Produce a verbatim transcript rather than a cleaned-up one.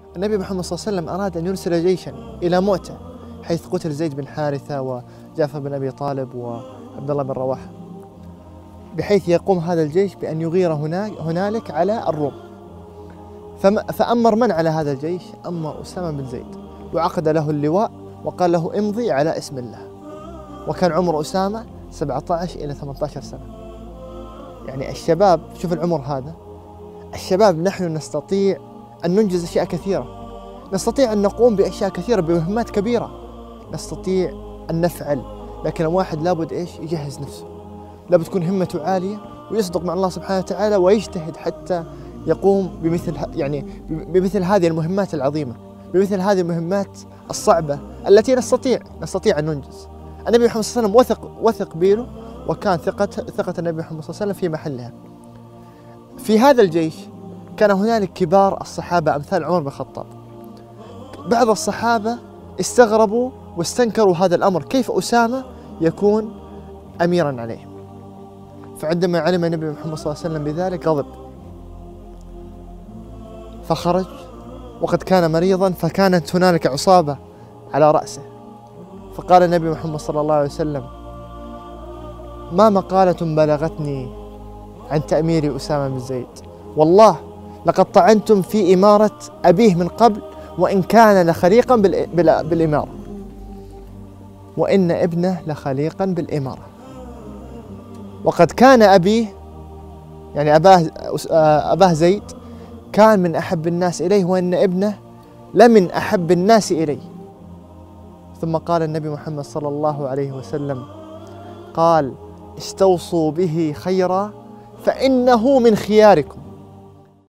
النبي محمد صلى الله عليه وسلم أراد أن يرسل جيشا إلى مؤتة، حيث قتل زيد بن حارثة وجعفر بن أبي طالب وعبد الله بن رواحة، بحيث يقوم هذا الجيش بأن يغير هنالك على الروم. فأمر من على هذا الجيش؟ أمر أسامة بن زيد، وعقد له اللواء وقال له امضي على اسم الله. وكان عمر أسامة سبعة عشر إلى ثمانية عشر سنة. يعني الشباب، شوف العمر هذا، الشباب نحن نستطيع أن ننجز أشياء كثيرة، نستطيع أن نقوم بأشياء كثيرة، بمهمات كبيرة نستطيع أن نفعل، لكن الواحد لابد إيش؟ يجهز نفسه، لابد تكون همته عالية ويصدق مع الله سبحانه وتعالى ويجتهد حتى يقوم بمثل يعني بمثل هذه المهمات العظيمة، بمثل هذه المهمات الصعبة التي نستطيع نستطيع أن ننجز. النبي محمد صلى الله عليه وسلم وثق وثق بيله، وكان ثقة ثقة النبي محمد صلى الله عليه وسلم في محلها. في هذا الجيش كان هنالك كبار الصحابة أمثال عمر بن الخطاب. بعض الصحابة استغربوا واستنكروا هذا الأمر، كيف أسامة يكون أميرا عليهم؟ فعندما علم النبي محمد صلى الله عليه وسلم بذلك غضب، فخرج وقد كان مريضا، فكانت هنالك عصابة على رأسه. فقال النبي محمد صلى الله عليه وسلم: ما مقالة بلغتني عن تأمير أسامة بن زيد، والله لقد طعنتم في إمارة أبيه من قبل، وإن كان لخليقا بالإمارة، وإن ابنه لخليقا بالإمارة، وقد كان أبيه يعني أباه, أباه زيد كان من أحب الناس إليه، وإن ابنه لمن أحب الناس إليه. ثم قال النبي محمد صلى الله عليه وسلم، قال: استوصوا به خيرا فإنه من خياركم.